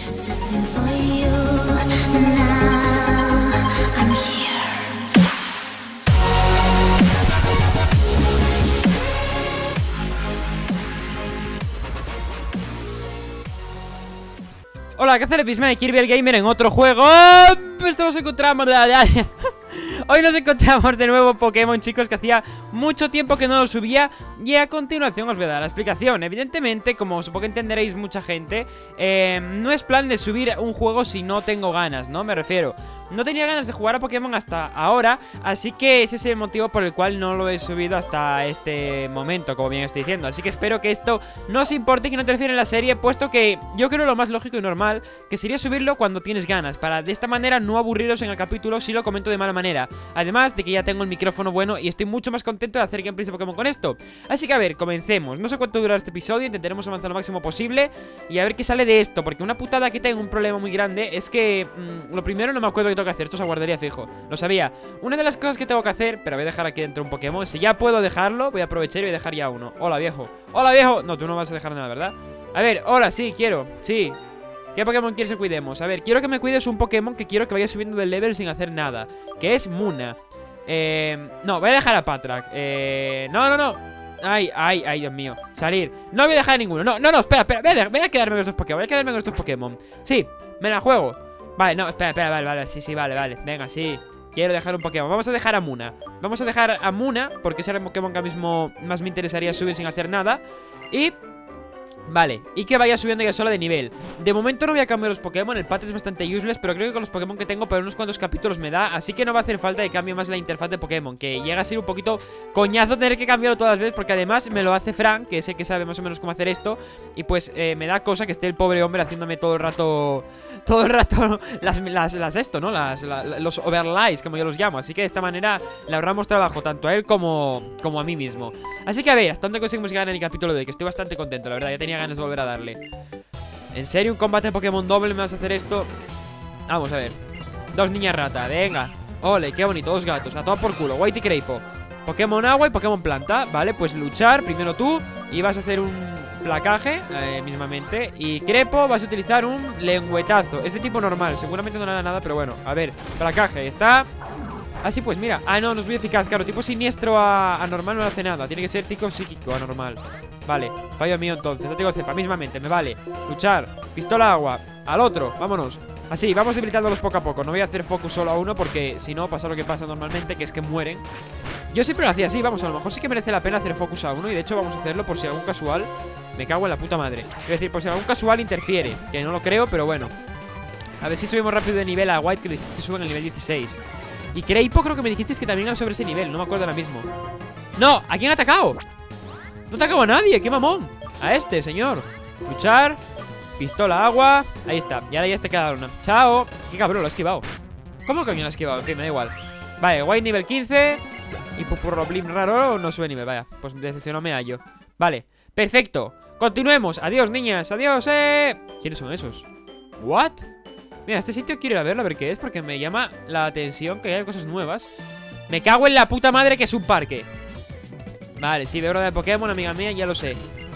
to sing for you. Now I'm here. Hola, ¿qué hace el Peacemaker? Kirby el Gamer en otro juego. Esto nos encontramos. Hoy nos encontramos de nuevo Pokémon, chicos, que hacía mucho tiempo que no lo subía. Y a continuación os voy a dar la explicación. Evidentemente, como supongo que entenderéis mucha gente, no es plan de subir un juego si no tengo ganas, ¿no? Me refiero, no tenía ganas de jugar a Pokémon hasta ahora, así que ese es el motivo por el cual no lo he subido hasta este momento, como bien estoy diciendo. Así que espero que esto no os importe y que no interfiera en la serie, puesto que yo creo lo más lógico y normal que sería subirlo cuando tienes ganas, para de esta manera no aburriros en el capítulo si lo comento de mala manera. Además de que ya tengo el micrófono bueno y estoy mucho más contento de hacer gameplays de Pokémon con esto. Así que a ver, comencemos. No sé cuánto durará este episodio, intentaremos avanzar lo máximo posible y a ver qué sale de esto, porque una putada que tengo, un problema muy grande, es que lo primero no me acuerdo qué tengo que hacer. Esto se guardaría fijo, lo sabía. Una de las cosas que tengo que hacer, pero voy a dejar aquí dentro un Pokémon. Si ya puedo dejarlo, voy a aprovechar y voy a dejar ya uno. Hola, viejo. Hola, viejo. No, tú no vas a dejar nada, ¿verdad? A ver, hola, sí, quiero. Sí. ¿Qué Pokémon quieres que cuidemos? A ver, quiero que me cuides un Pokémon que quiero que vaya subiendo de level sin hacer nada, que es Munna. No, voy a dejar a Patrak. No. Ay, Dios mío. Salir. No voy a dejar a ninguno. No, espera. Voy a quedarme con estos Pokémon. Voy a quedarme con estos Pokémon. Sí, me la juego. Vale, no, espera, vale. Sí, vale. Venga, sí. Quiero dejar un Pokémon. Vamos a dejar a Munna. Vamos a dejar a Munna porque será el Pokémon que ahora mismo más me interesaría subir sin hacer nada. Y... vale, y que vaya subiendo ya sola de nivel. De momento no voy a cambiar los Pokémon. El patrón es bastante useless, pero creo que con los Pokémon que tengo para unos cuantos capítulos me da. Así que no va a hacer falta que cambie más la interfaz de Pokémon, que llega a ser un poquito coñazo tener que cambiarlo todas las veces, porque además me lo hace Frank, que es el que sabe más o menos cómo hacer esto. Y pues me da cosa que esté el pobre hombre haciéndome todo el rato los overlays, como yo los llamo. Así que de esta manera le ahorramos trabajo tanto a él como a mí mismo. Así que a ver, hasta dónde conseguimos llegar en el capítulo de hoy, que estoy bastante contento, la verdad. Ya tenía ganas de volver a darle. ¿En serio un combate de Pokémon doble me vas a hacer esto? Vamos a ver. Dos niñas rata, venga. Ole, qué bonito, dos gatos, a todo por culo. White y Creipo. Pokémon agua y Pokémon planta. Vale, pues luchar, primero tú. Y vas a hacer un placaje, mismamente. Y Crepo vas a utilizar un lengüetazo. Es de tipo normal, seguramente no le da nada, pero bueno. A ver, placaje, está. Así pues, mira. Ah, no es muy eficaz, claro. Tipo siniestro a normal no le hace nada. Tiene que ser tipo psíquico a normal. Vale, fallo mío entonces. No tengo cepa, mismamente, me vale. Luchar, pistola agua. Al otro, vámonos. Así, vamos debilitándolos poco a poco. No voy a hacer focus solo a uno porque si no pasa lo que pasa normalmente, que es que mueren. Yo siempre lo hacía así, vamos, a lo mejor sí que merece la pena hacer focus a uno. Y de hecho vamos a hacerlo por si algún casual. Me cago en la puta madre. Es decir, por si algún casual interfiere, que no lo creo, pero bueno. A ver si subimos rápido de nivel a White, que dijiste que suben al nivel 16. Y Creipo creo que me dijisteis que también era sobre ese nivel, no me acuerdo ahora mismo. ¡No! ¿A quién ha atacado? No ha atacado a nadie, qué mamón. A este, señor. Luchar, pistola, agua. Ahí está, y ahora ya está cada una. ¡Chao! ¡Qué cabrón, lo ha esquivado! ¿Cómo coño lo ha esquivado? En fin, me da igual. Vale, White nivel 15. Y Pupurroblim raro no sube nivel, vaya. Pues decepcionó me hallo. Vale, perfecto. Continuemos, adiós niñas, adiós, ¿Quiénes son esos? ¿What? Mira, este sitio quiero ir a verlo, a ver qué es, porque me llama la atención que haya cosas nuevas. Me cago en la puta madre que es un parque. Vale, sí, veo de Pokémon, amiga mía, ya lo sé.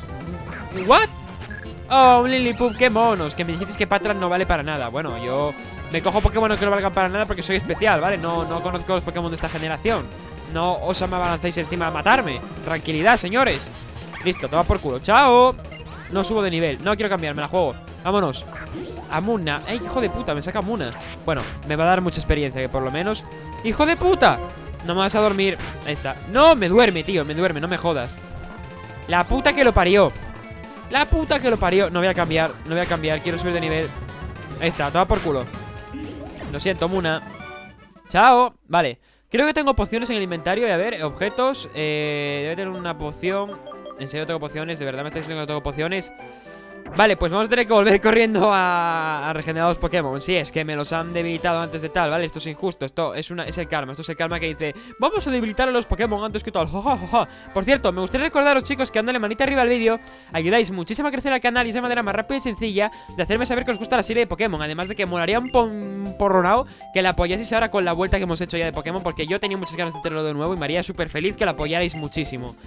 ¿What? Oh, un Lillipup, qué monos. Que me dijisteis que Patran no vale para nada. Bueno, yo me cojo Pokémon que no valgan para nada porque soy especial, ¿vale? No conozco los Pokémon de esta generación. No os me abalancéis encima a matarme. Tranquilidad, señores. Listo, toma por culo, chao. No subo de nivel, no quiero cambiar, me la juego. Vámonos. A Munna. ¡Ey, hijo de puta! Me saca Munna. Bueno, me va a dar mucha experiencia, que por lo menos. ¡Hijo de puta! No me vas a dormir. Ahí está. No, me duerme, tío, me duerme, no me jodas. La puta que lo parió. La puta que lo parió. No voy a cambiar, quiero subir de nivel. Ahí está, toma por culo. Lo siento, Munna. Chao. Vale, creo que tengo pociones en el inventario. A ver, objetos. Debe tener una poción. En serio tengo pociones, de verdad me estáis diciendo que tengo pociones. Vale, pues vamos a tener que volver corriendo a regenerar los Pokémon. Sí, es que me los han debilitado antes de tal, ¿vale? Esto es injusto, esto es el karma. Esto es el karma que dice: vamos a debilitar a los Pokémon antes que tal. Por cierto, me gustaría recordaros, chicos, que dándole manita arriba al vídeo ayudáis muchísimo a crecer al canal. Y es de manera más rápida y sencilla de hacerme saber que os gusta la serie de Pokémon. Además de que molaría un porronao que la apoyaseis ahora con la vuelta que hemos hecho ya de Pokémon, porque yo tenía muchas ganas de tenerlo de nuevo y me haría súper feliz que la apoyarais muchísimo.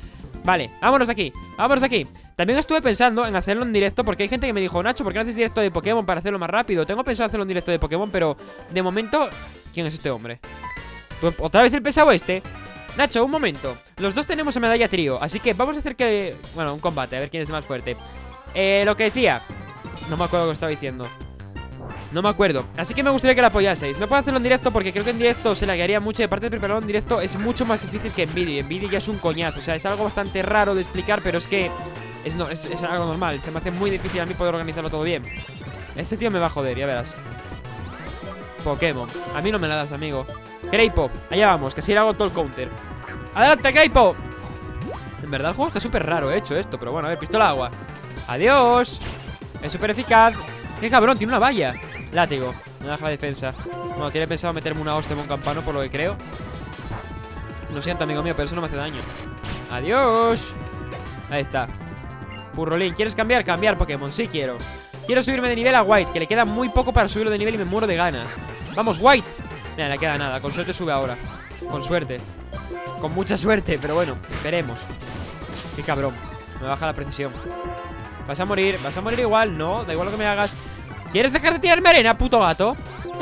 Vale, vámonos de aquí, vámonos de aquí. También estuve pensando en hacerlo en directo, porque hay gente que me dijo, Nacho, ¿por qué no haces directo de Pokémon para hacerlo más rápido? Tengo pensado hacerlo en directo de Pokémon, pero de momento... ¿Quién es este hombre? ¿Otra vez el pesado este? Nacho, un momento. Los dos tenemos a medalla trío, así que vamos a hacer que... Bueno, un combate, a ver quién es más fuerte. Lo que decía... No me acuerdo lo que estaba diciendo. No me acuerdo, así que me gustaría que la apoyaseis. No puedo hacerlo en directo porque creo que en directo se laguearía mucho. Y aparte de prepararlo en directo es mucho más difícil que en vídeo. En vídeo ya es un coñazo, o sea, es algo bastante raro de explicar. Pero es que es algo normal. Se me hace muy difícil a mí poder organizarlo todo bien. Este tío me va a joder, ya verás. Pokémon, a mí no me la das, amigo. Creipo, allá vamos, que si le hago todo el counter. ¡Adelante, Creipo! En verdad el juego está súper raro hecho esto. Pero bueno, a ver, pistola agua. ¡Adiós! Es súper eficaz. ¡Qué cabrón! Tiene una valla. Látigo, me baja la defensa. Bueno, tiene pensado meterme una hostia en un campano, por lo que creo. Lo siento, amigo mío, pero eso no me hace daño. Adiós. Ahí está. Purrolín, ¿quieres cambiar? Cambiar Pokémon, sí quiero. Quiero subirme de nivel a White, que le queda muy poco para subirlo de nivel y me muero de ganas. Vamos, White. Mira, le queda nada, con suerte sube ahora. Con suerte. Con mucha suerte, pero bueno, esperemos. Qué cabrón, me baja la precisión. Vas a morir igual, no, da igual lo que me hagas. ¿Quieres dejar de tirarme arena, puto gato?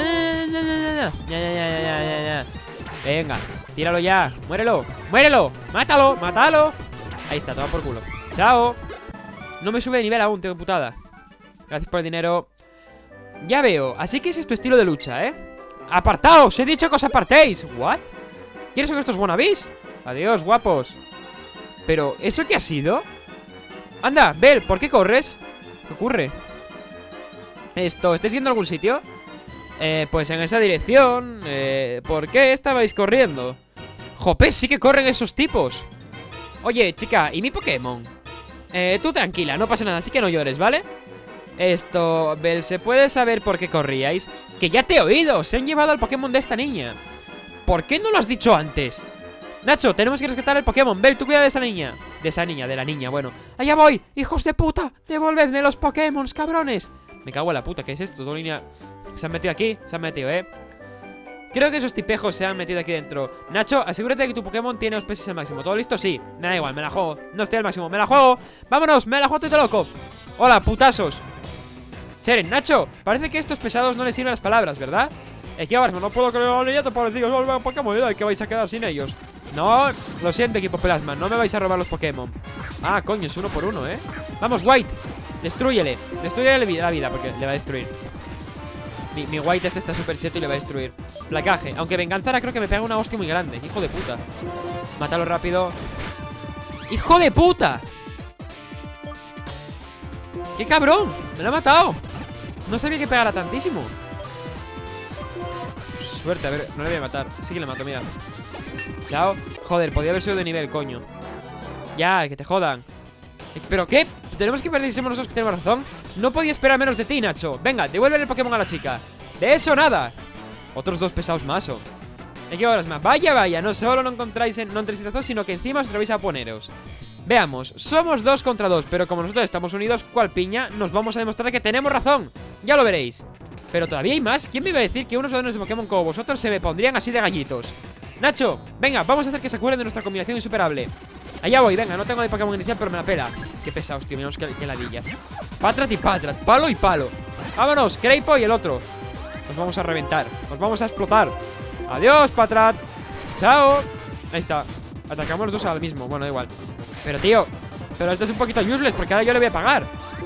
Ya. Venga, tíralo ya, muérelo, muérelo, mátalo, mátalo. Ahí está, toma por culo. Chao. No me sube de nivel aún, tengo putada. Gracias por el dinero. Ya veo, así que ese es tu estilo de lucha, ¿eh? ¡Apartaos! He dicho que os apartéis. ¿What? ¿Quiénes son estos wannabes? Adiós, guapos. Pero, ¿eso qué ha sido? Anda, Bell, ¿por qué corres? ¿Qué ocurre? ¿Estáis yendo a algún sitio? Pues en esa dirección. ¿Por qué estabais corriendo? Jope, sí que corren esos tipos. Oye, chica, ¿y mi Pokémon? Tú tranquila, no pasa nada, así que no llores, ¿vale? Bell, ¿se puede saber por qué corríais? Que ya te he oído, se han llevado al Pokémon de esta niña. ¿Por qué no lo has dicho antes? Nacho, tenemos que rescatar el Pokémon. Bell, tú cuida de esa niña. De la niña, bueno. ¡Allá voy! ¡Hijos de puta! ¡Devolvedme los Pokémon, cabrones! Me cago en la puta, ¿qué es esto? Todo línea... Se han metido aquí, se han metido, Creo que esos tipejos se han metido aquí dentro. Nacho, asegúrate de que tu Pokémon tiene los peces al máximo. ¿Todo listo? Sí, me da igual, me la juego. No estoy al máximo, me la juego. ¡Vámonos! ¡Me la juego todo loco! ¡Hola, putazos! Cheren, Nacho, parece que a estos pesados no les sirven las palabras, ¿verdad? ¿Qué ahora? No puedo creer, pobrecillos, volver a Pokémon y que vais a quedar sin ellos. No, lo siento, equipo Plasma, no me vais a robar los Pokémon. Ah, coño, es uno por uno, Vamos, White, destrúyele. Destrúyele la vida, porque le va a destruir. Mi White este está súper cheto y le va a destruir. Placaje, aunque Venganzara creo que me pega una hostia muy grande. Hijo de puta. Mátalo rápido. ¡Hijo de puta! ¡Qué cabrón! ¡Me lo ha matado! No sabía que pegara tantísimo. Suerte, a ver, no le voy a matar. Sí que le mato, mira. Chao. Joder, podía haber sido de nivel, coño. Ya, que te jodan. ¿Pero qué? ¿Tenemos que perder si somos nosotros que tenemos razón? No podía esperar menos de ti, Nacho. Venga, devuelve el Pokémon a la chica. De eso nada. Otros dos pesados más, ¿o? ¿Qué horas más? Vaya, no solo no entréis en razón, sino que encima os atrevéis a poneros. Veamos, somos 2 contra 2, pero como nosotros estamos unidos, cual piña, nos vamos a demostrar que tenemos razón. Ya lo veréis. Pero todavía hay más. ¿Quién me iba a decir que unos ladrones de Pokémon como vosotros se me pondrían así de gallitos? Nacho, venga, vamos a hacer que se acuerden de nuestra combinación insuperable. Allá voy, venga, no tengo de Pokémon inicial, pero me la pela. Qué pesados, tío, menos que ladillas. Patrat y Patrat, palo y palo. Vámonos, Creipo y el otro. Nos vamos a reventar, nos vamos a explotar. Adiós, Patrat. Chao. Ahí está, atacamos los dos al mismo, bueno, da igual. Pero tío, pero esto es un poquito useless, porque ahora yo le voy a pagar.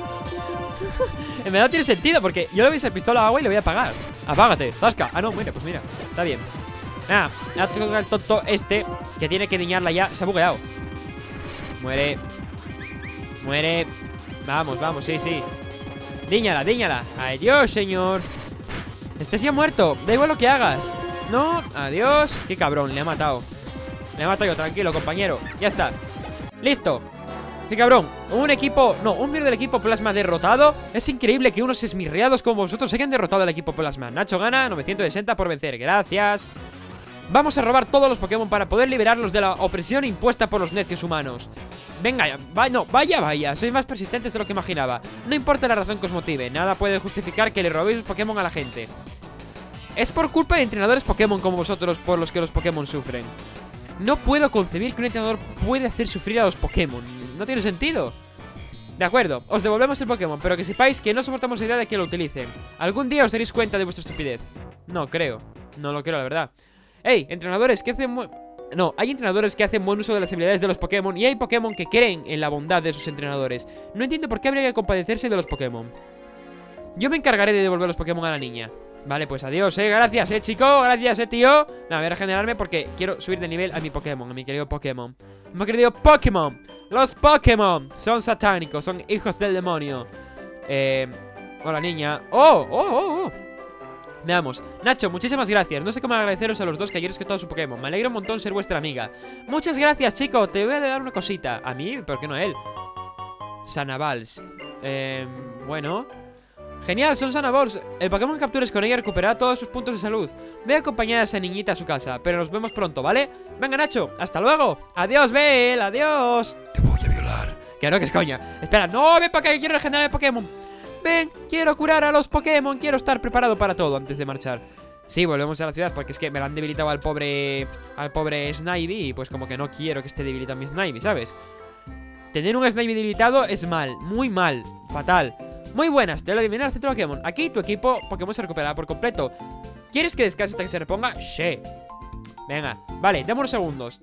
En verdad tiene sentido, porque yo le voy a hacer pistola a agua y le voy a pagar. Apágate, zasca. Ah, no, mira, pues mira, está bien. Nada, el tonto este que tiene que diñarla ya, se ha bugueado. Muere. Muere. Vamos, vamos, sí. Díñala. Adiós, señor. Este sí ha muerto, da igual lo que hagas. No, adiós. Qué cabrón, le ha matado. Le ha matado yo, tranquilo, compañero. Ya está. Listo. Qué cabrón, un miembro del equipo Plasma derrotado. Es increíble que unos esmirriados como vosotros hayan derrotado al equipo Plasma. Nacho gana 960 por vencer, gracias. Vamos a robar todos los Pokémon para poder liberarlos de la opresión impuesta por los necios humanos. Venga, vaya, sois más persistentes de lo que imaginaba. No importa la razón que os motive, nada puede justificar que le robéis los Pokémon a la gente. Es por culpa de entrenadores Pokémon como vosotros por los que los Pokémon sufren. No puedo concebir que un entrenador puede hacer sufrir a los Pokémon. No tiene sentido. De acuerdo, os devolvemos el Pokémon, pero que sepáis que no soportamos la idea de que lo utilicen. Algún día os daréis cuenta de vuestra estupidez. No creo, no lo creo, la verdad. Hey, entrenadores que hacen... No, hay entrenadores que hacen buen uso de las habilidades de los Pokémon y hay Pokémon que creen en la bondad de sus entrenadores. No entiendo por qué habría que compadecerse de los Pokémon. Yo me encargaré de devolver los Pokémon a la niña. Vale, pues adiós, gracias, chico, gracias, tío. Nada, voy a regenerarme porque quiero subir de nivel a mi Pokémon, a mi querido Pokémon. Mi querido Pokémon. Los Pokémon son satánicos, son hijos del demonio. Hola, niña. ¡Oh! Veamos. Nacho, muchísimas gracias. No sé cómo agradeceros a los dos que ayer rescatado su Pokémon. Me alegro un montón ser vuestra amiga. Muchas gracias, chico. Te voy a dar una cosita. ¿A mí? ¿Por qué no a él? Sanabals. Bueno. Genial, son Sanaballs. El Pokémon que captures con ella recuperará todos sus puntos de salud. Voy a acompañar a esa niñita a su casa, pero nos vemos pronto, ¿vale? Venga, Nacho, hasta luego. Adiós, Bell, adiós. Te voy a violar. Claro que es coña. Espera, no, ven para acá que quiero regenerar el Pokémon. Ven, quiero curar a los Pokémon. Quiero estar preparado para todo antes de marchar. Sí, volvemos a la ciudad porque es que me lo han debilitado al pobre Snivy. Y pues como que no quiero que esté debilitado mi Snivy, ¿sabes? Tener un Snivy debilitado es mal, muy mal, fatal. Muy buenas, te doy la bienvenida al centro Pokémon. Aquí tu equipo Pokémon se recuperará por completo. ¿Quieres que descanse hasta que se reponga? Sí. Venga, vale, dame unos segundos.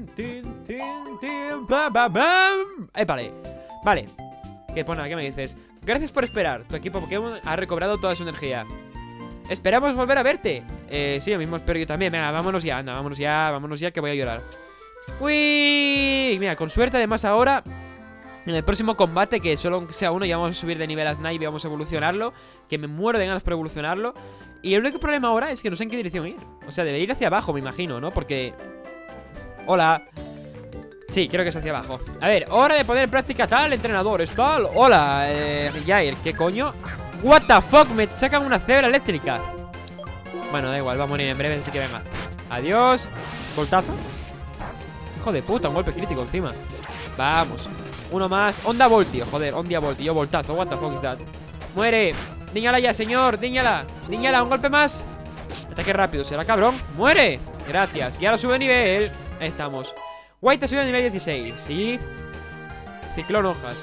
Vale. ¿Qué pone? ¿Qué me dices? Gracias por esperar, tu equipo Pokémon ha recobrado toda su energía. Esperamos volver a verte. Sí, lo mismo espero yo también. Venga, vámonos ya, anda, vámonos ya que voy a llorar. Uy, mira, con suerte además ahora en el próximo combate, que solo sea uno, ya vamos a subir de nivel a Snivy, vamos a evolucionarlo. Que me muero de ganas por evolucionarlo. Y el único problema ahora es que no sé en qué dirección ir. O sea, debería ir hacia abajo, me imagino, ¿no? Porque... Hola. Sí, creo que es hacia abajo. A ver, hora de poner en práctica tal, entrenadores, tal. Hola, Jair, ¿qué coño? What the fuck, me sacan una cebra eléctrica. Bueno, da igual, va a morir en breve, así que venga. Adiós. Voltazo. Hijo de puta, un golpe crítico encima. Vamos. Uno más. Onda Voltio, joder, Onda Voltio. Yo voltazo, what the fuck is that? Muere. Díñala ya, señor, díñala. Díñala, un golpe más. Ataque rápido, será cabrón. Muere. Gracias, y ahora sube de nivel. Ahí estamos. White ha subido a nivel 16, sí. Ciclón hojas.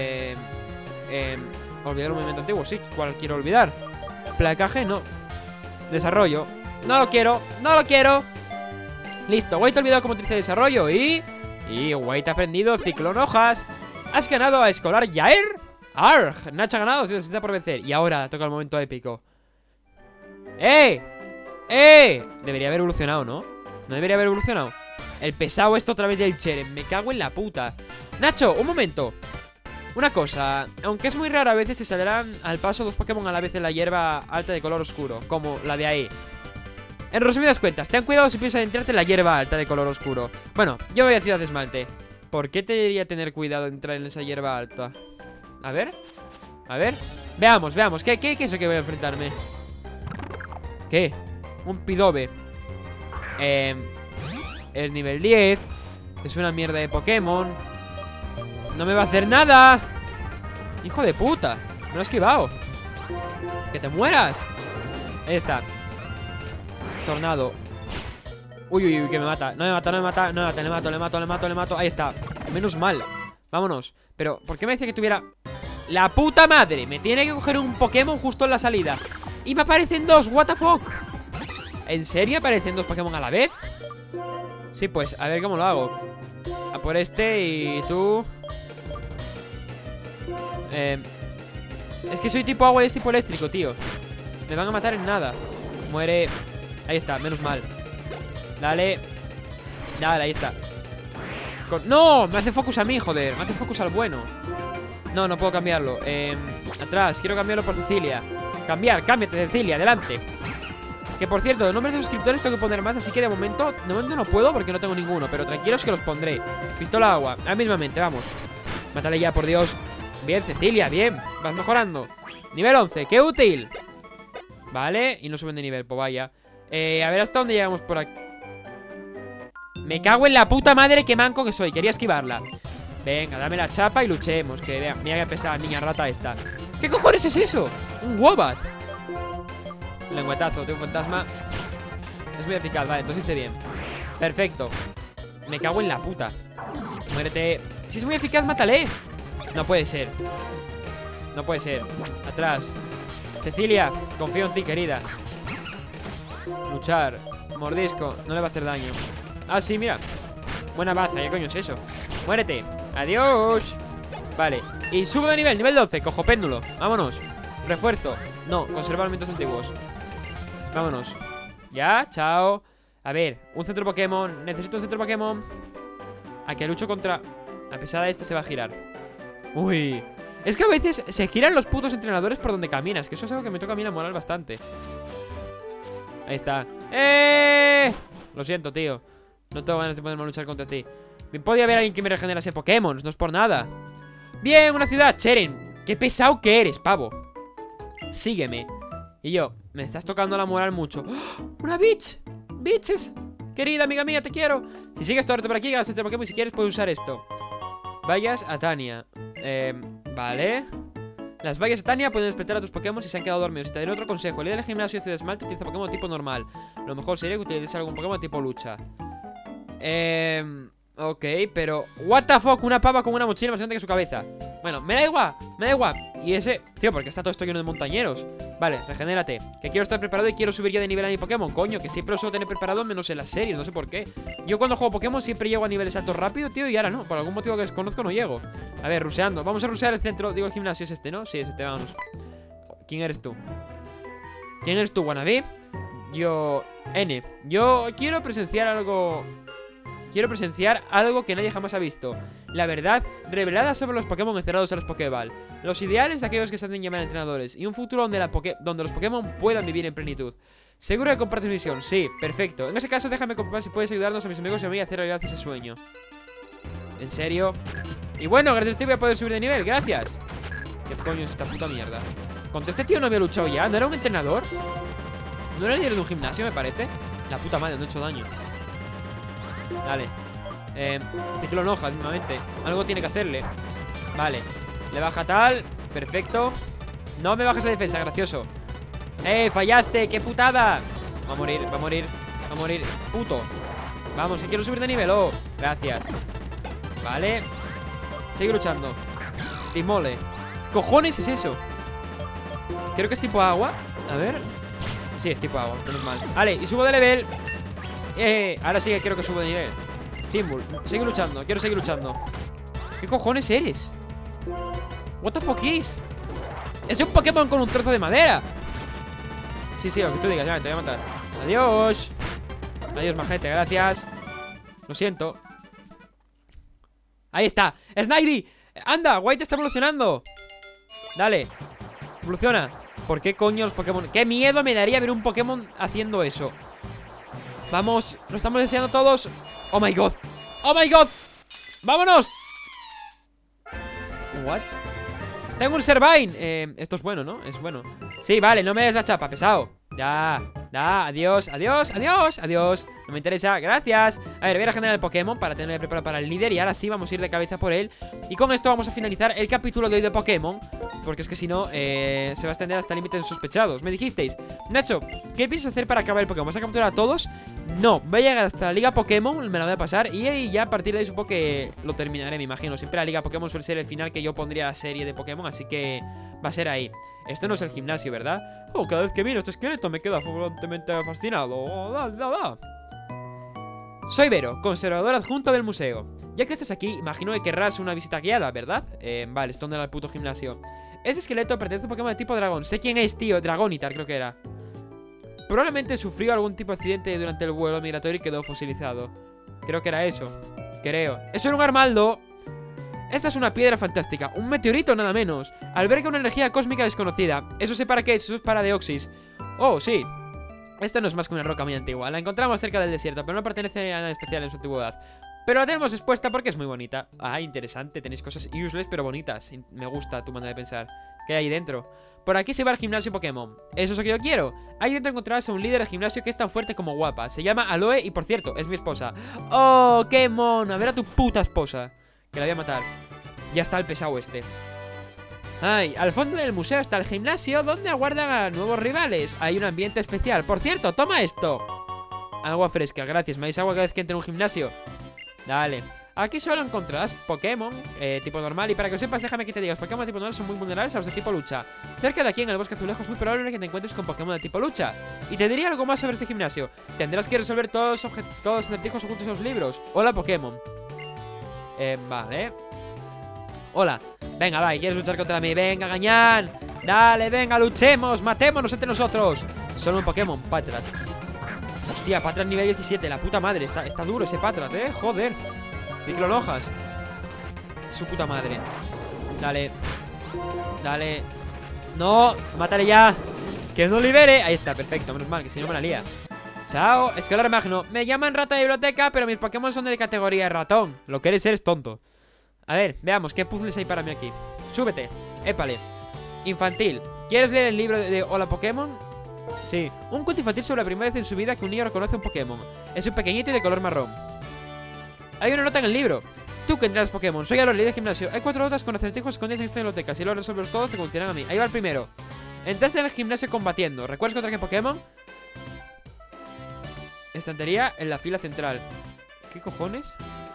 Olvidar un movimiento antiguo, sí. ¿Cuál quiero olvidar? Placaje, no. Desarrollo. No lo quiero, no lo quiero. Listo, White ha olvidado cómo utiliza desarrollo y White ha aprendido ciclón hojas. Has ganado a escolar Jair. Arg, Nacho ha ganado, se necesita por vencer. Y ahora toca el momento épico. Debería haber evolucionado, ¿no? No debería haber evolucionado. El pesado esto otra vez del Cheren. Me cago en la puta. Nacho, un momento. Una cosa, aunque es muy raro, a veces se saldrán al paso dos Pokémon a la vez en la hierba alta de color oscuro, como la de ahí. En resumidas cuentas, ten cuidado si piensas entrarte en la hierba alta de color oscuro. Bueno, yo voy a Ciudad de Esmalte. ¿Por qué te debería tener cuidado entrar en esa hierba alta? A ver. Veamos, ¿qué es eso que voy a enfrentarme? ¿Qué? Un Pidove. Es nivel 10. Es una mierda de Pokémon. No me va a hacer nada. Hijo de puta. No he esquivado. ¡Que te mueras! Ahí está. Tornado. Uy, que me mata. No me mata. Le mato. Ahí está. Menos mal. Vámonos. Pero, ¿por qué me decía que tuviera... ¡La puta madre! Me tiene que coger un Pokémon justo en la salida. Y me aparecen dos. What the fuck. ¿En serio aparecen dos Pokémon a la vez? Sí, pues, a ver cómo lo hago. A por este y tú... Es que soy tipo agua y es tipo eléctrico, tío. Me van a matar en nada. Muere. Ahí está, menos mal. Dale, ahí está. ¡No! Me hace focus a mí, joder. Me hace focus al bueno. No puedo cambiarlo. Atrás, quiero cambiarlo por Cecilia. Cámbiate, Cecilia, adelante. Que por cierto, de nombres de suscriptores tengo que poner más, así que de momento no puedo porque no tengo ninguno. Pero tranquilos que los pondré. Pistola agua, mismamente, vamos. Mátale ya, por Dios. Bien, Cecilia, bien, vas mejorando. Nivel 11, qué útil. Vale, y no suben de nivel, pues vaya. A ver hasta dónde llegamos por aquí. Me cago en la puta madre que manco que soy, quería esquivarla. Venga, dame la chapa y luchemos. Que vean, mira que pesada niña rata esta. ¿Qué cojones es eso? Un Wobbat. Lengüetazo, tengo un fantasma. Es muy eficaz, vale, entonces hice bien. Perfecto. Me cago en la puta. Muérete. Si es muy eficaz, mátale. No puede ser. No puede ser. Atrás. Cecilia, confío en ti, querida. Luchar. Mordisco. No le va a hacer daño. Ah, sí, mira. Buena baza, ¿qué coño es eso? Muérete. Adiós. Vale. Y subo de nivel, nivel 12. Cojo péndulo. Vámonos. Refuerzo. No, conservar elementos antiguos. Vámonos. Ya, chao. A ver, un centro Pokémon. Necesito un centro Pokémon. A que lucho contra... A pesar de este se va a girar. Uy. Es que a veces se giran los putos entrenadores por donde caminas. Que eso es algo que me toca a mí la moral bastante. Ahí está. Lo siento, tío. No tengo ganas de ponerme a luchar contra ti. Podría haber alguien que me regenerase Pokémon. No es por nada. Bien, una ciudad, Cheren. Qué pesado que eres, pavo. Sígueme. Y yo, me estás tocando la moral mucho. ¡Oh! ¡Una bitch! ¡Bitches! Querida amiga mía, te quiero. Si sigues todo el rato por aquí, ganas este Pokémon y si quieres puedes usar esto. Vallas a Tania. Vale. Las vallas a Tania pueden despertar a tus Pokémon si se han quedado dormidos. Y te daré otro consejo. El líder del gimnasio de Ciudad Esmalte utiliza Pokémon tipo normal. Lo mejor sería que utilices algún Pokémon tipo lucha. Ok, pero... What the fuck, una pava con una mochila más grande que su cabeza. Bueno, me da igual, me da igual. Y ese... Tío, porque está todo esto lleno de montañeros. Vale, regenérate. Que quiero estar preparado y quiero subir ya de nivel a mi Pokémon. Coño, que siempre lo suelo tener preparado menos en las series, no sé por qué. Yo cuando juego Pokémon siempre llego a niveles altos rápido, tío, y ahora no. Por algún motivo que desconozco no llego. A ver, ruseando. Vamos a rusear el centro, digo el gimnasio, es este, ¿no? Sí, es este, vámonos. ¿Quién eres tú? ¿Quién eres tú, wannabe? Yo... N. Yo quiero presenciar algo... Quiero presenciar algo que nadie jamás ha visto. La verdad revelada sobre los Pokémon encerrados en los Pokéball. Los ideales de aquellos que se hacen llamar entrenadores. Y un futuro donde, donde los Pokémon puedan vivir en plenitud. ¿Seguro que compartes mi visión? Sí, perfecto. En ese caso déjame comprobar si puedes ayudarnos a mis amigos y a mí a hacer realidad ese sueño. ¿En serio? Y bueno, gracias a ti voy a poder subir de nivel, gracias. ¿Qué coño es esta puta mierda? Contra este tío no había luchado ya, ¿no era un entrenador? ¿No era el líder de un gimnasio, me parece? La puta madre, no he hecho daño. Dale. Ciclón hojas, mismamente. Algo tiene que hacerle. Vale. Le baja tal. Perfecto. No me bajes la defensa, gracioso. Fallaste, qué putada. Va a morir, va a morir. Va a morir, puto. Vamos, que quiero subir de nivel. Oh, gracias. Vale. Sigue luchando. Timole. ¿Cojones es eso? Creo que es tipo agua. A ver. Sí, es tipo agua, menos mal. Vale, y subo de level. Ahora sí que quiero que suba de nivel. Timbul, sigue luchando, quiero seguir luchando. ¿Qué cojones eres? What the fuck is? Es un Pokémon con un trozo de madera. Sí, sí, lo que tú digas, ya, te voy a matar. Adiós. Adiós, majete, gracias. Lo siento. Ahí está, Snivy. Anda, White está evolucionando. Dale, evoluciona. ¿Por qué coño los Pokémon? Qué miedo me daría ver un Pokémon haciendo eso. Vamos, lo estamos deseando todos. Oh my god, oh my god. Vámonos. What? Tengo un Servine. Esto es bueno, ¿no? Es bueno. Sí, vale, no me des la chapa, pesado. Ya, adiós, adiós, adiós, adiós. No me interesa, gracias. A ver, voy a regenerar el Pokémon para tenerlo preparado para el líder. Y ahora sí, vamos a ir de cabeza por él. Y con esto vamos a finalizar el capítulo de hoy de Pokémon, porque es que si no, se va a extender hasta límites sospechados. Me dijisteis, Nacho, ¿qué piensas hacer para acabar el Pokémon? ¿Vas a capturar a todos? No, voy a llegar hasta la Liga Pokémon, me la voy a pasar. Y ahí ya a partir de ahí supongo que lo terminaré, me imagino. Siempre la Liga Pokémon suele ser el final que yo pondría a la serie de Pokémon, así que va a ser ahí. Esto no es el gimnasio, ¿verdad? Oh, cada vez que miro este esqueleto me queda fuertemente fascinado. Soy Vero, conservador adjunto del museo. Ya que estás aquí, imagino que querrás una visita guiada, ¿verdad? Vale, ¿dónde era el puto gimnasio? Ese esqueleto pertenece a un Pokémon de tipo dragón. Sé quién es, tío, Dragonitar creo que era. Probablemente sufrió algún tipo de accidente durante el vuelo migratorio y quedó fosilizado. Creo que era eso. Creo. ¡Eso era un Armaldo! Esta es una piedra fantástica, un meteorito nada menos. Alberga una energía cósmica desconocida. Eso sé para qué es, eso es para Deoxys. Oh, sí. Esta no es más que una roca muy antigua. La encontramos cerca del desierto, pero no pertenece a nada especial en su antigüedad. Pero la tenemos expuesta porque es muy bonita. Ah, interesante, tenéis cosas useless pero bonitas. Me gusta tu manera de pensar. ¿Qué hay dentro? Por aquí se va al gimnasio Pokémon. Eso es lo que yo quiero. Ahí dentro encontrarás a un líder del gimnasio que es tan fuerte como guapa. Se llama Aloe y por cierto, es mi esposa. Oh, qué mono. A ver a tu puta esposa, que la voy a matar. Ya está el pesado este. Ay, al fondo del museo está el gimnasio donde aguardan a nuevos rivales. Hay un ambiente especial. Por cierto, toma esto. Agua fresca, gracias. ¿Me dais agua cada vez que entre en un gimnasio? Dale. Aquí solo encontrarás Pokémon tipo normal. Y para que lo sepas, déjame que te diga, los Pokémon de tipo normal son muy vulnerables a los de tipo lucha. Cerca de aquí, en el bosque azulejo, es muy probable que te encuentres con Pokémon de tipo lucha. Y te diré algo más sobre este gimnasio. Tendrás que resolver todos los acertijos ocultos en los libros. Hola, Pokémon. Vale. Hola. Venga, va, ¿quieres luchar contra mí? Venga, Gañán. Dale, venga, luchemos, matémonos entre nosotros. Solo un Pokémon, Patrat. Hostia, Patrat nivel 17, la puta madre. Está duro ese Patrat, joder. Ciclonojas. Su puta madre. Dale. Dale. No, mátale ya. Que no libere. Ahí está, perfecto, menos mal, que si no me la lía. Chao, Escolar Magno. Me llaman rata de biblioteca, pero mis Pokémon son de categoría de ratón. Lo que eres tonto. A ver, veamos, ¿qué puzzles hay para mí aquí? Súbete, épale. Infantil, ¿quieres leer el libro de Hola Pokémon? Sí, un cuento infantil sobre la primera vez en su vida que un niño reconoce un Pokémon. Es un pequeñito y de color marrón. Hay una nota en el libro. Tú que entrenas Pokémon, soy Alor, líder de gimnasio. Hay 4 notas con acertijos escondidas en esta biblioteca. Si lo resuelves todos, te contarán a mí. Ahí va el primero. Entras en el gimnasio combatiendo. ¿Recuerdas contra qué Pokémon? Estantería en la fila central. ¿Qué cojones?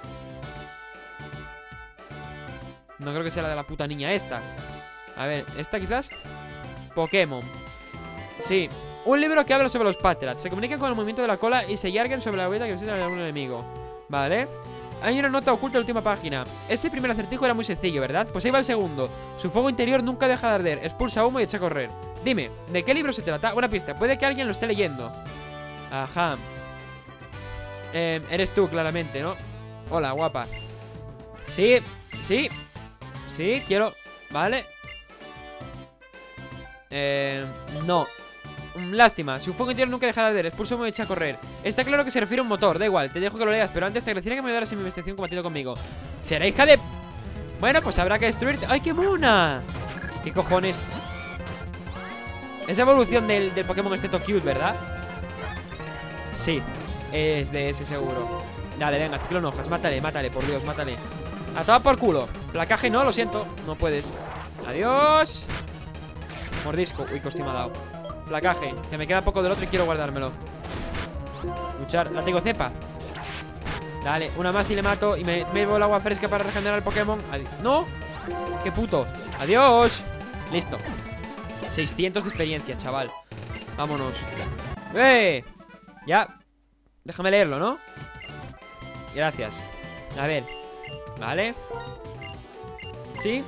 No creo que sea la de la puta niña esta. A ver, esta quizás. Pokémon. Sí, un libro que habla sobre los Patrats. Se comunican con el movimiento de la cola y se yargan sobre la huella que visita a algún enemigo. Vale. Hay una nota oculta en la última página. Ese primer acertijo era muy sencillo, ¿verdad? Pues ahí va el segundo. Su fuego interior nunca deja de arder. Expulsa humo y echa a correr. Dime, ¿de qué libro se trata? Una pista, puede que alguien lo esté leyendo. Ajá. Eres tú, claramente, ¿no? Hola, guapa. Sí, sí. Sí, quiero... Vale. No. Lástima, su fuego interior nunca dejará de arder. Expulsa humo y echa a correr. Está claro que se refiere a un motor, da igual, te dejo que lo leas. Pero antes te agradecería que me ayudaras en mi investigación combatiendo conmigo. ¿Será hija de...? Bueno, pues habrá que destruirte. ¡Ay, qué mona! ¿Qué cojones? Es evolución del Pokémon este cute, ¿verdad? Sí, es de ese seguro. Dale, venga, Ciclonojas, mátale, mátale, por Dios, mátale. A toda por culo. Placaje no, lo siento, no puedes. Adiós. Mordisco, uy, que me ha dado. Placaje, que me queda poco del otro y quiero guardármelo. Luchar, la tengo cepa. Dale, una más y le mato. Y me bebo el agua fresca para regenerar el Pokémon. ¡No! ¡Qué puto! ¡Adiós! Listo. 600 de experiencia, chaval. Vámonos. Ya. Déjame leerlo, ¿no? Gracias. A ver. Vale. ¿Sí?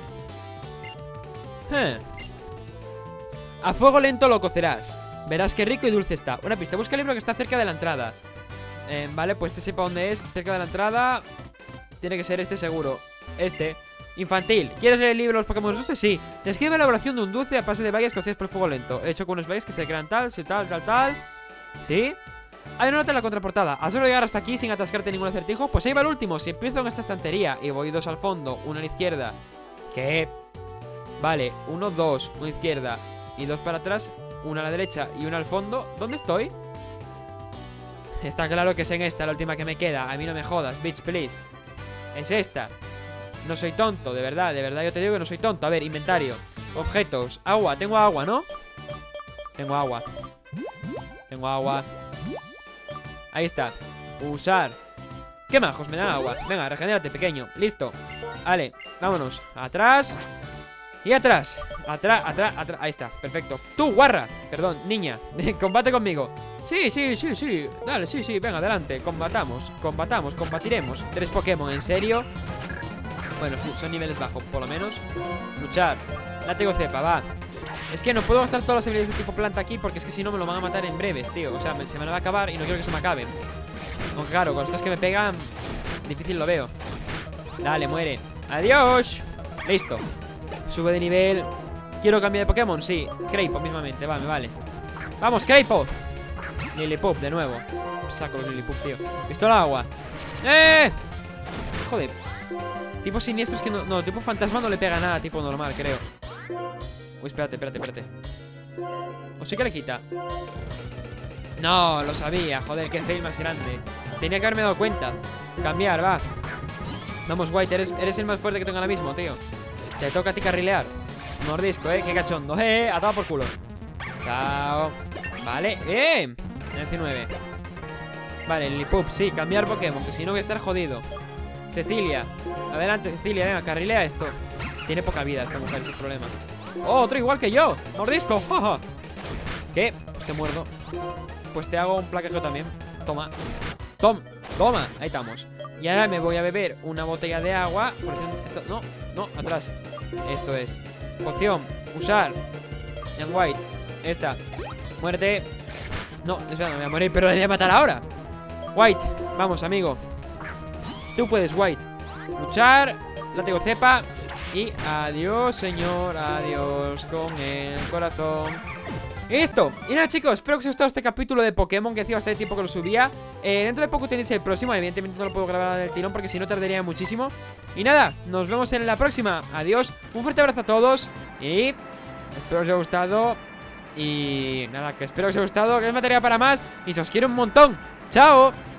A fuego lento lo cocerás. Verás qué rico y dulce está. Una pista, busca el libro que está cerca de la entrada. Vale, pues este sepa dónde es. Cerca de la entrada. Tiene que ser este seguro. Este. Infantil, ¿quieres leer el libro de los Pokémon dulces? Sí. Describe la elaboración de un dulce a base de bayas cocidas por fuego lento. Hecho con unos bayas que se crean tal, tal. ¿Sí? Hay una nota en la contraportada. ¿Has logrado llegar hasta aquí sin atascarte ningún acertijo? Pues ahí va el último. Si empiezo en esta estantería y voy 2 al fondo, una a la izquierda. ¿Qué? Vale, 1, 2, una izquierda y 2 para atrás, una a la derecha y una al fondo. ¿Dónde estoy? Está claro que es en esta, la última que me queda. A mí no me jodas, bitch, please. Es esta. No soy tonto, de verdad yo te digo que no soy tonto. A ver, inventario, objetos, agua, tengo agua, ¿no? Tengo agua. Tengo agua. Ahí está, usar. Qué majos, me dan agua. Venga, regenérate, pequeño, listo. Vale, vámonos, atrás y atrás, atrás, ahí está, perfecto. Tú, guarra, perdón, niña, combate conmigo. Sí, dale, sí, venga, adelante, combatiremos. 3 Pokémon, ¿en serio? Bueno, son niveles bajos, por lo menos. Luchar, la tengo cepa, va. Es que no puedo gastar todas las habilidades de tipo planta aquí, porque es que si no me lo van a matar en breves, tío. O sea, se me va a acabar y no quiero que se me acaben. Aunque claro, con estos que me pegan, difícil lo veo. Dale, muere. Adiós. Listo. Sube de nivel. ¿Quiero cambiar de Pokémon? Sí. Crapo mismamente, va, me vale. Vamos, Crapo. Lillipup, de nuevo. Saco los Lillipup, tío. Pistola agua. Joder. Tipos siniestros que no, tipo fantasma no le pega nada a tipo normal, creo. Uy, espérate. O sí que le quita. No, lo sabía, joder, qué fail más grande. Tenía que haberme dado cuenta. Cambiar, va. Vamos, White, eres el más fuerte que tengo ahora mismo, tío. Te toca a ti carrilear. Mordisco, qué cachondo. A tomar por culo. Chao. Vale, 19. Vale, Lillipup, sí, cambiar Pokémon, que si no voy a estar jodido. Cecilia. Adelante, Cecilia, venga, carrilea esto. Tiene poca vida esta mujer, ese es el problema. ¡Oh, otro igual que yo! ¡Mordisco! ¡Jaja! ¿Qué? Pues te muerdo. Pues te hago un plaquejo también. Toma. Toma. Ahí estamos. Y ahora me voy a beber una botella de agua. Esto, no, atrás. Esto es poción, usar. Young White. Esta. Muerte. No, espera, me voy a morir, pero le voy a matar ahora. White, vamos, amigo. Tú puedes, White. Luchar, látigo cepa. Y adiós, señor. Adiós con el corazón. Y listo. Y nada, chicos, espero que os haya gustado este capítulo de Pokémon, que hacía bastante tiempo que lo subía. Dentro de poco tenéis el próximo. Evidentemente no lo puedo grabar del tirón porque si no tardaría muchísimo. Y nada, nos vemos en la próxima. Adiós, un fuerte abrazo a todos. Y espero que os haya gustado. Y nada, que espero que os haya gustado, que es materia para más. Y os quiero un montón. ¡Chao!